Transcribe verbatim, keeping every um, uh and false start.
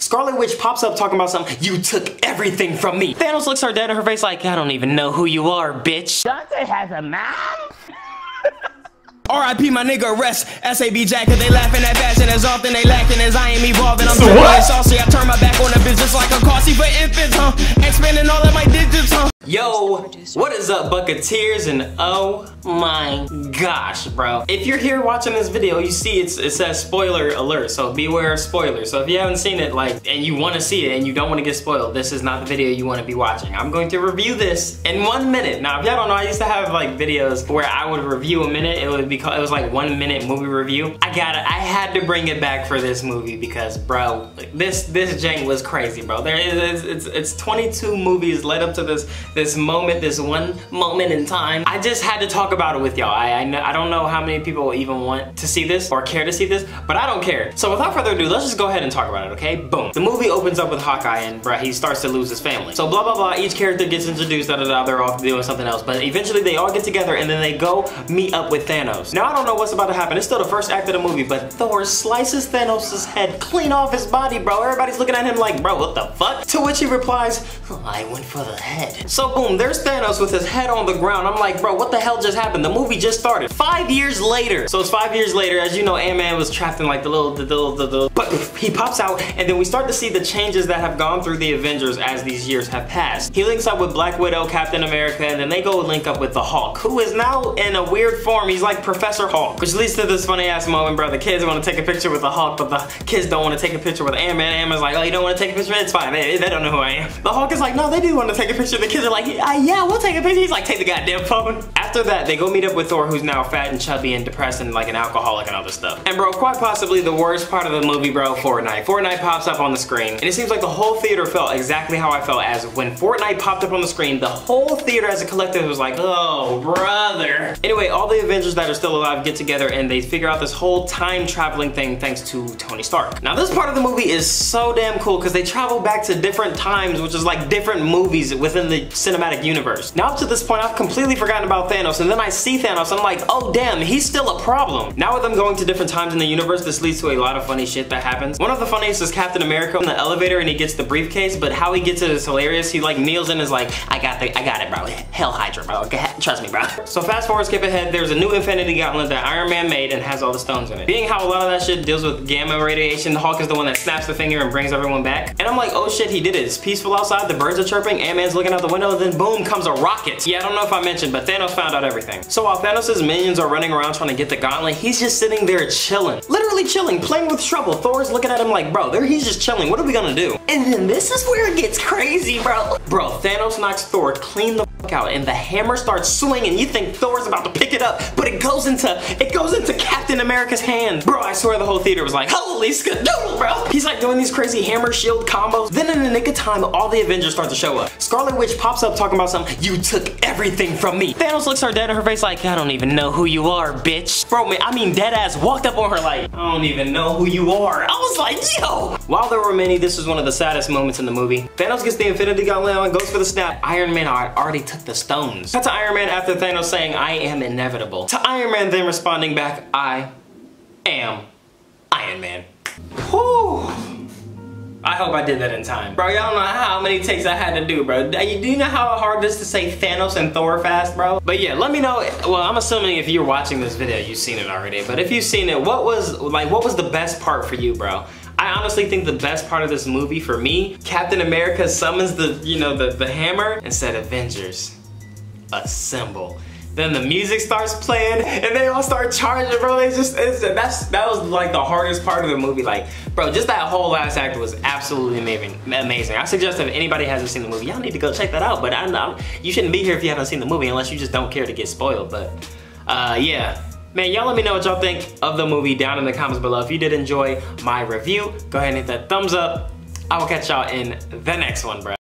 Scarlet Witch pops up talking about something. You took everything from me. Thanos looks her dead in her face like, I don't even know who you are, bitch. Dante has a mom? R I P my nigga rest, S A B jacket, they laughing at fashion as often they lacking as I am evolving. I'm so saucy, I turn my back on the business like a causey for infants, huh? Expanding all of my digits, huh? Yo, what is up, Bucketeers? And oh my gosh, bro. If you're here watching this video, you see it's, it says spoiler alert, so beware of spoilers. So if you haven't seen it, like, and you want to see it and you don't want to get spoiled, this is not the video you want to be watching. I'm going to review this in one minute. Now, if y'all don't know, I used to have like videos where I would review a minute. It would be called, it was like one minute movie review. I got it. I had to bring it back for this movie because, bro, this this jank was crazy, bro. There is it's it's twenty-two movies led up to this this moment, this one moment in time. I just had to talk about it with y'all. I I, know, I don't know how many people even want to see this or care to see this, but I don't care. So without further ado, let's just go ahead and talk about it, okay? Boom. The movie opens up with Hawkeye and, bro, he starts to lose his family. So blah blah blah. Each character gets introduced. Da da da. They're off doing something else, but eventually they all get together and then they go meet up with Thanos. Now I don't know what's about to happen. It's still the first act of the movie, but Thor slices Thanos' head clean off his body, bro. Everybody's looking at him like, bro, what the fuck? To which he replies, oh, I went for the head. So boom, there's Thanos with his head on the ground. I'm like, bro, what the hell just happened? The movie just started. Five years later. So it's five years later. As you know, Ant-Man was trapped in like the little, the little, the little, but he pops out and then we start to see the changes that have gone through the Avengers as these years have passed. He links up with Black Widow, Captain America, and then they go link up with the Hulk, who is now in a weird form. He's like Professor Hulk, which leads to this funny ass moment, bro. The kids want to take a picture with the Hulk, but the kids don't want to take a picture with Ant-Man. Ant-Man's like, oh, you don't want to take a picture? It's fine. They, they don't know who I am. The Hulk is like, no, they do want to take a picture. The kids are like, yeah, yeah, we'll take a picture. He's like, take the goddamn phone. After that, they go meet up with Thor, who's now fat and chubby and depressed and like an alcoholic and other stuff. And bro, quite possibly the worst part of the movie, bro, Fortnite. Fortnite pops up on the screen, and it seems like the whole theater felt exactly how I felt as when Fortnite popped up on the screen. The whole theater as a collective was like, oh, brother. Anyway, all the Avengers that are still alive get together and they figure out this whole time traveling thing thanks to Tony Stark. Now, this part of the movie is so damn cool because they travel back to different times, which is like different movies within the cinematic universe. Now, up to this point, I've completely forgotten about Thanos, and then I see Thanos, and I'm like, oh, damn, he's still a problem. Now, with them going to different times in the universe, this leads to a lot of funny shit that happens. One of the funniest is Captain America in the elevator, and he gets the briefcase, but how he gets it is hilarious. He like kneels in and is like, I got the, I got it, bro. Hell Hydra, bro. Trust me, bro. So fast forward, skip ahead. There's a new Infinity Gauntlet that Iron Man made and has all the stones in it. Being how a lot of that shit deals with gamma radiation, Hulk is the one that snaps the finger and brings everyone back. And I'm like, oh shit, he did it. It's peaceful outside. The birds are chirping. Ant-Man's looking out the window. Then boom comes a rocket. Yeah, I don't know if I mentioned, but Thanos found out everything. So while Thanos' minions are running around trying to get the gauntlet, he's just sitting there chilling. Literally chilling, playing with trouble. Thor's looking at him like, bro, there he's just chilling. What are we gonna do? And then this is where it gets crazy, bro. Bro, Thanos knocks Thor clean the fuck out, and the hammer starts swinging. You think Thor's about to pick it up, but it goes into it goes into Captain America's hand. Bro, I swear the whole theater was like, holy skadoodle, bro. He's like doing these crazy hammer shield combos. Then in the nick of time, all the Avengers start to show up. Scarlet Witch pops up talking about something. You took everything from me. Thanos looks her dead in her face like, I don't even know who you are, bitch. Bro, man, I mean, dead ass walked up on her like, I don't even know who you are. I was like, yo. While there were many, this was one of the saddest moments in the movie. Thanos gets the Infinity Gauntlet on, goes for the snap. Iron Man already took the stones. Cut to Iron Man after Thanos saying, I am inevitable. To Iron Man then responding back, I am Iron Man. Whew. I hope I did that in time. Bro, y'all don't know how many takes I had to do, bro. Do you know how hard it is to say Thanos and Thor fast, bro? But yeah, let me know. Well, I'm assuming if you're watching this video, you've seen it already. But if you've seen it, what was, like, what was the best part for you, bro? I honestly think the best part of this movie for me, Captain America summons the, you know, the, the hammer and said, Avengers, assemble. Then the music starts playing and they all start charging, bro. It's just, it's, that's, that was like the hardest part of the movie. Like, bro, just that whole last act was absolutely amazing. Amazing. I suggest if anybody hasn't seen the movie, y'all need to go check that out. But I know you shouldn't be here if you haven't seen the movie unless you just don't care to get spoiled. But uh, yeah. Man, y'all let me know what y'all think of the movie down in the comments below. If you did enjoy my review, go ahead and hit that thumbs up. I will catch y'all in the next one, bro.